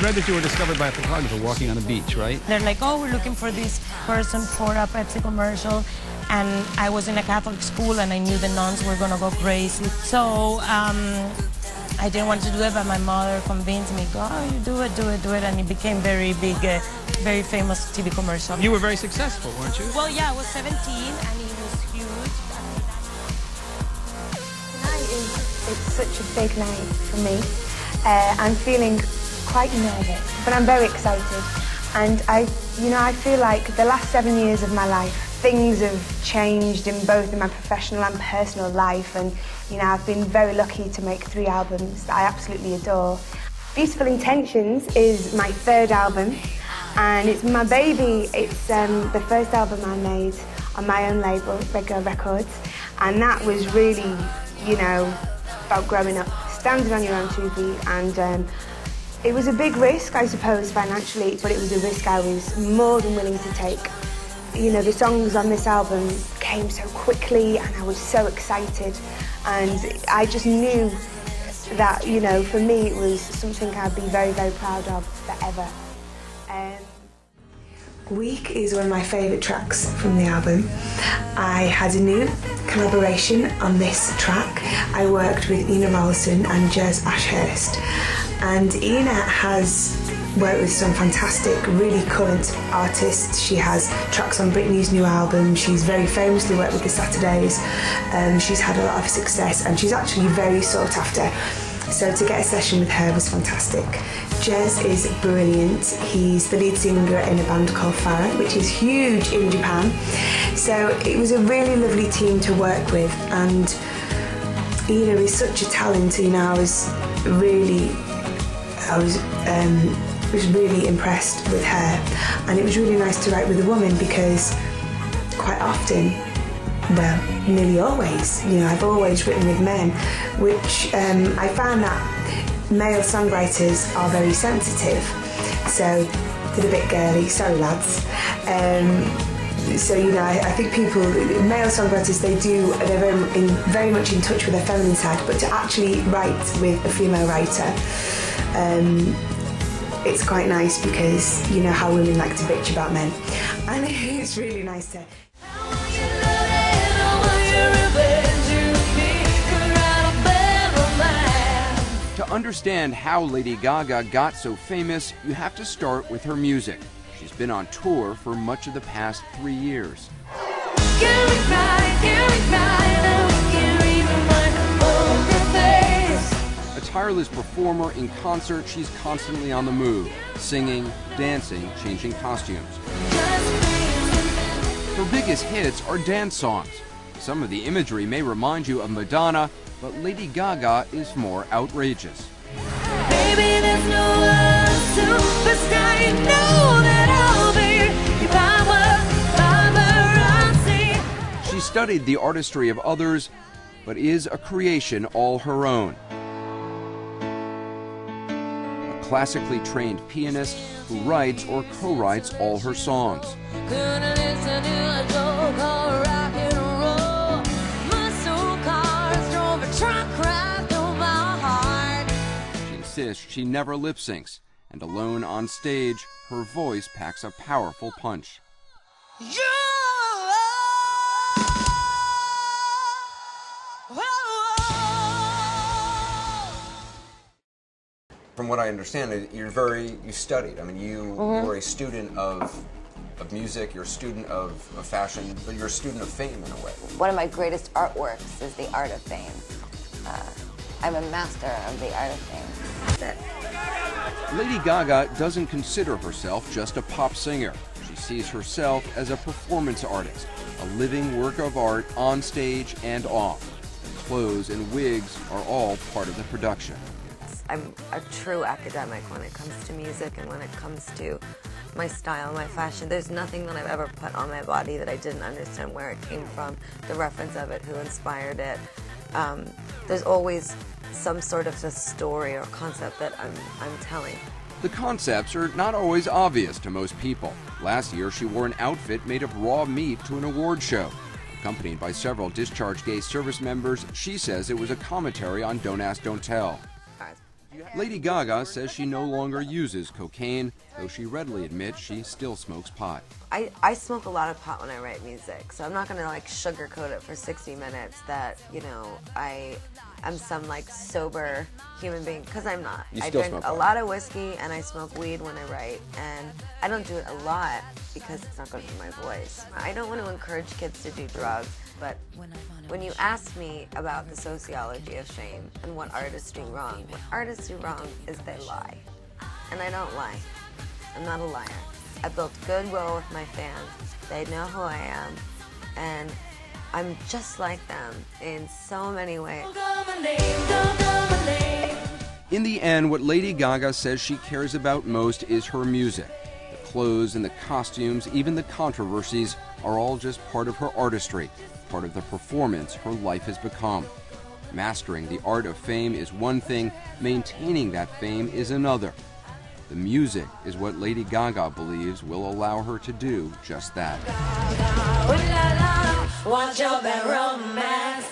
read that you were discovered by a photographer walking on a beach, right? They're like, oh, we're looking for this person for a Pepsi commercial. And I was in a Catholic school and I knew the nuns were going to go crazy. So I didn't want to do it, but my mother convinced me, go, oh, you do it, do it, do it. And it became very big, very famous TV commercial. You were very successful, weren't you? Well, yeah, I was 17 and it was huge. Tonight it's such a big night for me. I'm feeling quite nervous, but I'm very excited. And I feel like the last 7 years of my life, things have changed in both in my professional and personal life, and I've been very lucky to make 3 albums that I absolutely adore. Beautiful Intentions is my 3rd album, and it's my baby. It's the first album I made on my own label, Regular Records, and that was really, about growing up, standing on your own 2 feet, and it was a big risk, I suppose, financially, but it was a risk I was more than willing to take. The songs on this album came so quickly and I was so excited, and I just knew that, for me it was something I'd be very, very proud of forever. Week is one of my favourite tracks from the album. I had a new collaboration on this track. I worked with Ina Ralston and Jez Ashurst, and Ina has worked with some fantastic, really current artists. She has tracks on Britney's new album. She's very famously worked with the Saturdays. She's had a lot of success and she's actually very sought after. So to get a session with her was fantastic. Jez is brilliant. He's the lead singer in a band called Farah, which is huge in Japan. So it was a really lovely team to work with, and Ina is such a talent. I was really impressed with her, and it was really nice to write with a woman because quite often, well, nearly always, I've always written with men, which I found that male songwriters are very sensitive, so they're a bit girly, sorry lads. So I think male songwriters, they're very much in touch with their feminine side, but to actually write with a female writer, it's quite nice because you know how women like to bitch about men, and it's really nice to. To understand how Lady Gaga got so famous, you have to start with her music. She's been on tour for much of the past 3 years. A tireless performer in concert, she's constantly on the move, singing, dancing, changing costumes. Her biggest hits are dance songs. Some of the imagery may remind you of Madonna, but Lady Gaga is more outrageous. Baby, there's no other superstar, you know that I'll be your paparazzi. She studied the artistry of others, but is a creation all her own. A classically trained pianist who writes or co-writes all her songs. Couldn't listen to a joke or rock and roll. Muscle cars drove a truck right through my heart. She insists she never lip syncs, and alone on stage, her voice packs a powerful punch. From what I understand, you studied. I mean, you were a student of music, you're a student of fashion, but you're a student of fame in a way. One of my greatest artworks is The Art of Fame. I'm a master of the art of fame. Lady Gaga doesn't consider herself just a pop singer. She sees herself as a performance artist, a living work of art on stage and off. Clothes and wigs are all part of the production. I'm a true academic when it comes to music and when it comes to my style, my fashion. There's nothing that I've ever put on my body that I didn't understand where it came from, the reference of it, who inspired it. There's always some sort of a story or concept that I'm telling. The concepts are not always obvious to most people. Last year, she wore an outfit made of raw meat to an award show. Accompanied by several discharged gay service members, she says it was a commentary on Don't Ask, Don't Tell. Do Lady Gaga says she no longer uses cocaine, though she readily admits she still smokes pot. I smoke a lot of pot when I write music, so I'm not gonna like sugarcoat it for 60 minutes that, you know, I'm some like sober human being, because I'm not. You I still drink smoke a pot. lot of whiskey and I smoke weed when I write, and I don't do it a lot because it's not good for my voice. I don't want to encourage kids to do drugs, but when you ask me about the sociology of shame and what artists do wrong, what artists do wrong is they lie. And I don't lie. I'm not a liar. I built goodwill with my fans. They know who I am, and I'm just like them in so many ways. In the end, what Lady Gaga says she cares about most is her music. The clothes and the costumes, even the controversies, are all just part of her artistry, part of the performance her life has become. Mastering the art of fame is one thing, maintaining that fame is another. The music is what Lady Gaga believes will allow her to do just that. Watch your bad romance.